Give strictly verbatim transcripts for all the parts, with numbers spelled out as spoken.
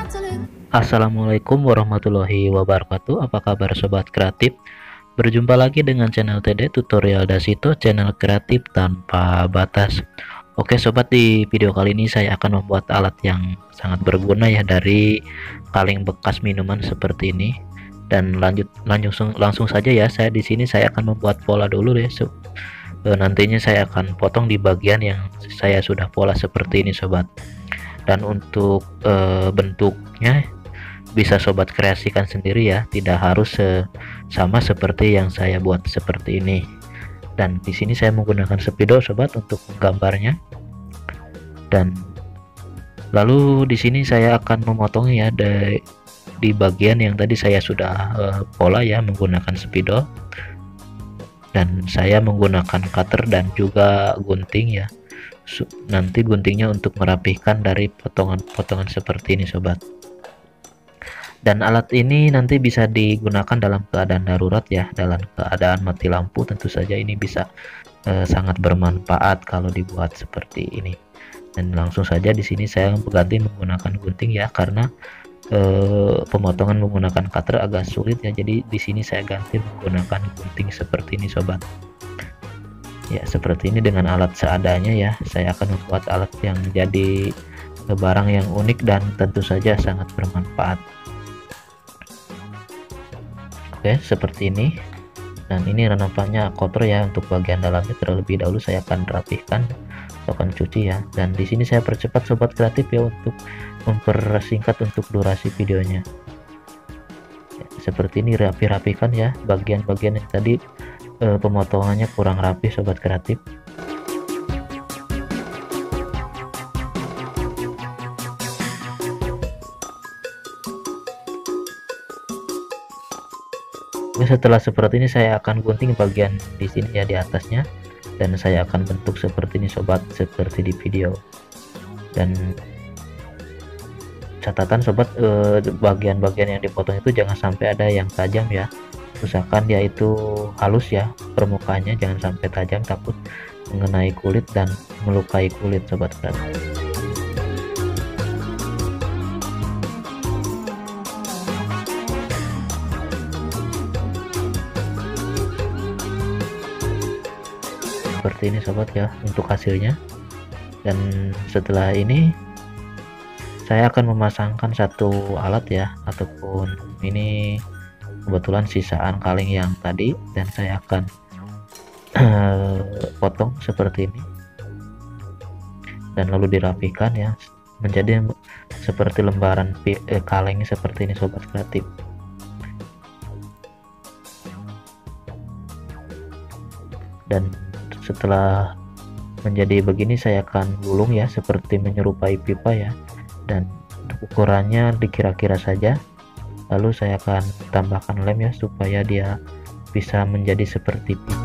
Assalamualaikum warahmatullahi wabarakatuh. Apa kabar sobat kreatif? Berjumpa lagi dengan channel T D Tutorial Dasito, channel kreatif tanpa batas. Oke sobat, di video kali ini saya akan membuat alat yang sangat berguna ya dari kaleng bekas minuman seperti ini. Dan lanjut langsung langsung saja ya. Saya di sini saya akan membuat pola dulu ya. So, e, nantinya saya akan potong di bagian yang saya sudah pola seperti ini sobat. Dan untuk e, bentuknya bisa sobat kreasikan sendiri ya, tidak harus e, sama seperti yang saya buat seperti ini. Dan di sini saya menggunakan spidol sobat untuk menggambarnya. Dan lalu di sini saya akan memotongnya di, di bagian yang tadi saya sudah e, pola ya menggunakan spidol. Dan saya menggunakan cutter dan juga gunting ya. Nanti guntingnya untuk merapihkan dari potongan-potongan seperti ini sobat. Dan alat ini nanti bisa digunakan dalam keadaan darurat ya, dalam keadaan mati lampu. Tentu saja ini bisa eh, sangat bermanfaat kalau dibuat seperti ini. Dan langsung saja di sini saya berganti menggunakan gunting ya, karena eh, pemotongan menggunakan cutter agak sulit ya. Jadi di sini saya ganti menggunakan gunting seperti ini sobat. Ya seperti ini dengan alat seadanya ya. Saya akan membuat alat yang jadi barang yang unik dan tentu saja sangat bermanfaat. Oke seperti ini. Dan ini nampaknya kotor ya. Untuk bagian dalamnya terlebih dahulu saya akan rapihkan atau akan cuci ya. Dan di sini saya percepat sobat kreatif ya untuk mempersingkat untuk durasi videonya ya, seperti ini rapi-rapikan ya bagian-bagian yang tadi eh, pemotongannya kurang rapi sobat kreatif. Setelah seperti ini saya akan gunting bagian di sini ya, di atasnya, dan saya akan bentuk seperti ini sobat, seperti di video. Dan catatan sobat, bagian-bagian eh, yang dipotong itu jangan sampai ada yang tajam ya, usahakan dia itu halus ya permukaannya, jangan sampai tajam, takut mengenai kulit dan melukai kulit sobat kreatif. Seperti ini sobat ya untuk hasilnya. Dan setelah ini saya akan memasangkan satu alat ya, ataupun ini kebetulan sisaan kaleng yang tadi, dan saya akan potong seperti ini dan lalu dirapikan ya menjadi seperti lembaran eh, kaleng seperti ini sobat kreatif. Dan setelah menjadi begini saya akan gulung ya seperti menyerupai pipa ya, dan ukurannya dikira-kira saja. Lalu saya akan tambahkan lem ya supaya dia bisa menjadi seperti pipa.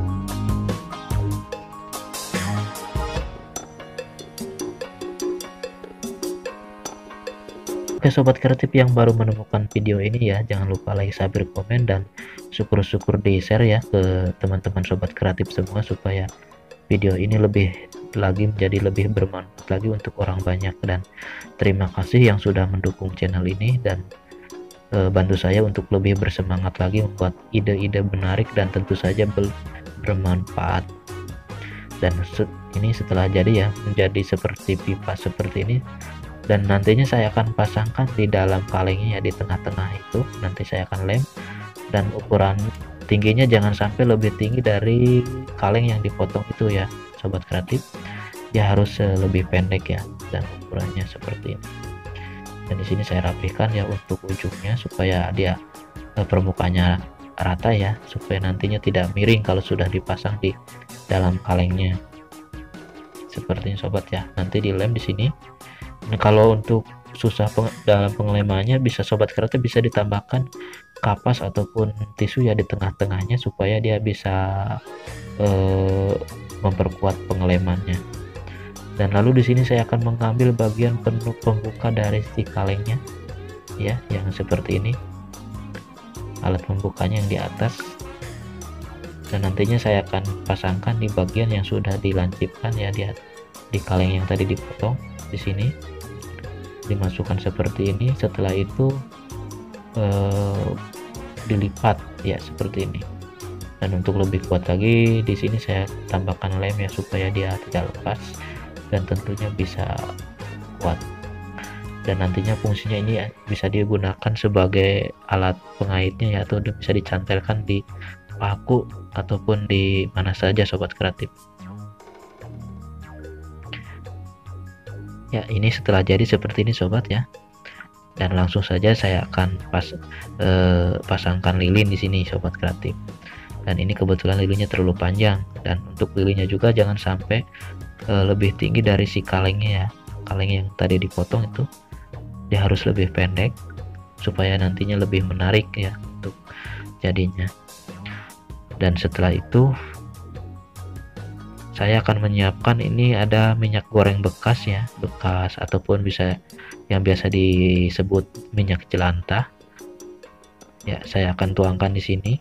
Oke sobat kreatif yang baru menemukan video ini ya, jangan lupa like, subscribe, komen, dan syukur-syukur di share ya ke teman-teman sobat kreatif semua, supaya video ini lebih lagi menjadi lebih bermanfaat lagi untuk orang banyak. Dan terima kasih yang sudah mendukung channel ini dan e, bantu saya untuk lebih bersemangat lagi membuat ide-ide menarik dan tentu saja bermanfaat. Dan set, ini setelah jadi ya menjadi seperti pipa seperti ini, dan nantinya saya akan pasangkan di dalam kalengnya ya, di tengah-tengah itu nanti saya akan lem. Dan ukuran tingginya jangan sampai lebih tinggi dari kaleng yang dipotong itu ya sobat kreatif, ya harus uh, lebih pendek ya, dan ukurannya seperti ini. Dan di sini saya rapihkan ya untuk ujungnya supaya dia uh, permukaannya rata ya, supaya nantinya tidak miring kalau sudah dipasang di dalam kalengnya seperti ini sobat ya. Nanti dilem di sini. Nah, kalau untuk susah peng dalam pengelemannya, bisa sobat kreatif bisa ditambahkan kapas ataupun tisu ya di tengah-tengahnya supaya dia bisa eh, memperkuat pengelemannya. Dan lalu di sini saya akan mengambil bagian penuh pembuka dari si kalengnya ya, yang seperti ini, alat pembukanya yang di atas. Dan nantinya saya akan pasangkan di bagian yang sudah dilancipkan ya, di di kaleng yang tadi dipotong di sini. dimasukkan seperti ini. Setelah itu eh, dilipat ya seperti ini. Dan untuk lebih kuat lagi di sini saya tambahkan lem ya supaya dia tidak lepas dan tentunya bisa kuat. Dan nantinya fungsinya ini bisa digunakan sebagai alat pengaitnya ya, atau bisa dicantelkan di paku ataupun di mana saja sobat kreatif. Ya, ini setelah jadi seperti ini sobat ya. Dan langsung saja saya akan pas eh, pasangkan lilin di sini sobat kreatif. Dan ini kebetulan lilinnya terlalu panjang, dan untuk lilinnya juga jangan sampai uh, lebih tinggi dari si kalengnya ya. Kaleng yang tadi dipotong itu dia harus lebih pendek supaya nantinya lebih menarik ya untuk jadinya. Dan setelah itu saya akan menyiapkan, ini ada minyak goreng bekas ya, bekas ataupun bisa yang biasa disebut minyak jelantah ya. Saya akan tuangkan di sini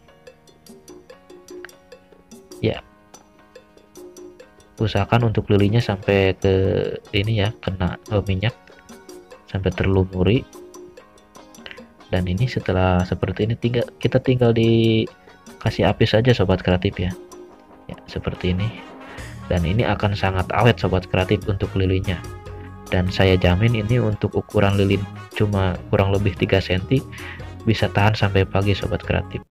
ya. Usahakan untuk lilinnya sampai ke ini ya, kena oh, minyak sampai terlumuri. Dan ini setelah seperti ini tinggal kita tinggal dikasih api saja sobat kreatif ya. Ya seperti ini. Dan ini akan sangat awet sobat kreatif untuk lilinnya. Dan saya jamin ini untuk ukuran lilin cuma kurang lebih tiga sentimeter bisa tahan sampai pagi sobat kreatif.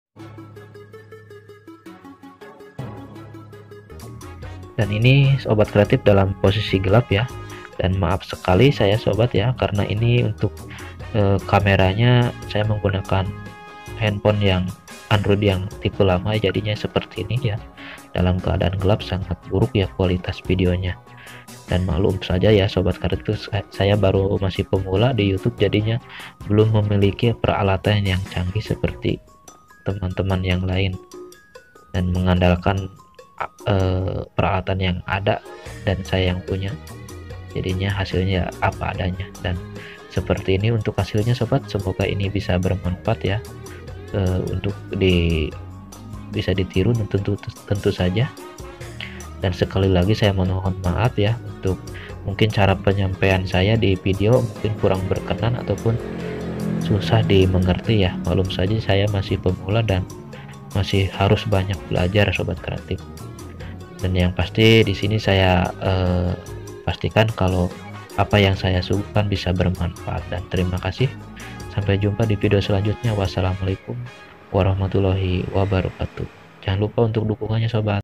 Dan ini sobat kreatif dalam posisi gelap ya. Dan maaf sekali saya sobat ya, karena ini untuk e, kameranya saya menggunakan handphone yang Android yang tipe lama, jadinya seperti ini ya. Dalam keadaan gelap sangat buruk ya kualitas videonya. Dan maklum saja ya sobat kreatif, saya baru masih pemula di YouTube, jadinya belum memiliki peralatan yang canggih seperti teman-teman yang lain, dan mengandalkan Uh, peralatan yang ada dan saya yang punya, jadinya hasilnya apa adanya. Dan seperti ini untuk hasilnya sobat, semoga ini bisa bermanfaat ya, uh, untuk di bisa ditiru dan tentu tentu saja. Dan sekali lagi saya mohon maaf ya untuk mungkin cara penyampaian saya di video mungkin kurang berkenan ataupun susah dimengerti ya. Maklum saja saya masih pemula dan masih harus banyak belajar sobat kreatif. Dan yang pasti di sini saya eh, pastikan kalau apa yang saya suguhkan bisa bermanfaat. Dan terima kasih, sampai jumpa di video selanjutnya. Wassalamualaikum warahmatullahi wabarakatuh. Jangan lupa untuk dukungannya sobat.